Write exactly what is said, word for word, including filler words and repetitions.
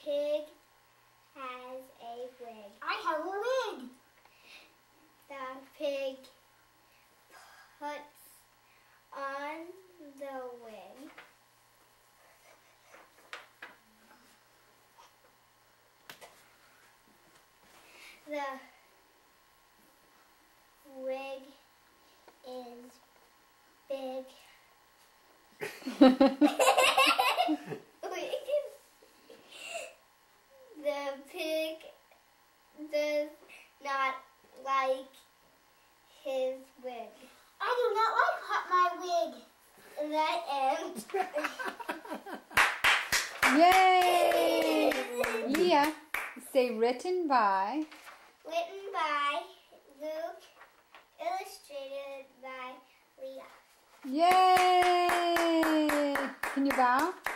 pig has a wig. I have a wig. The pig puts on the wig. The wig is big. The pig does not like his wig. I do not like my wig. That end. Yay! Leah, say written by. Written by Luke, illustrated by Leah. Yay! Can you bow?